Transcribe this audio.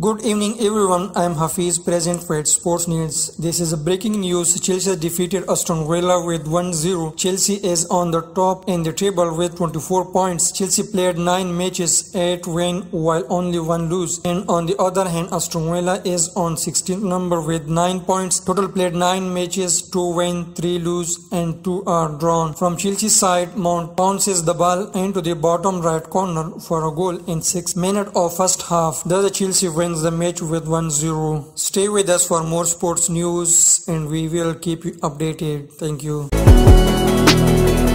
Good evening everyone, I am Hafiz, present for Sports News. This is a breaking news. Chelsea defeated Aston Villa with 1-0. Chelsea is on the top in the table with 24 points. Chelsea played 9 matches, 8 win while only 1 lose. And on the other hand, Aston Villa is on 16th number with 9 points. Total played 9 matches, 2 win, 3 lose and 2 are drawn. From Chelsea side, Mount bounces the ball into the bottom right corner for a goal in 6 minutes of first half. Thus the Chelsea wins the match with 1-0. Stay with us for more sports news and we will keep you updated. Thank you.